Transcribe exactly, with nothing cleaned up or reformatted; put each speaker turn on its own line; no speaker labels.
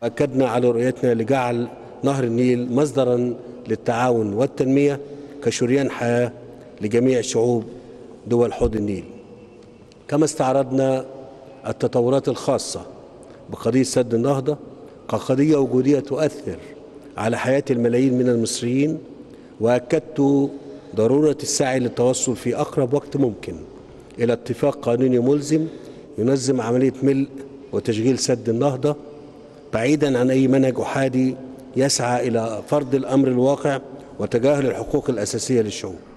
أكدنا على رؤيتنا لجعل نهر النيل مصدرا للتعاون والتنمية كشريان حياة لجميع شعوب دول حوض النيل. كما استعرضنا التطورات الخاصة بقضية سد النهضة كقضية وجودية تؤثر على حياة الملايين من المصريين، وأكدت ضرورة السعي للتوصل في أقرب وقت ممكن إلى اتفاق قانوني ملزم ينظم عملية ملء وتشغيل سد النهضة بعيدا عن أي منهج أحادي يسعى إلى فرض الأمر الواقع وتجاهل الحقوق الأساسية للشعوب.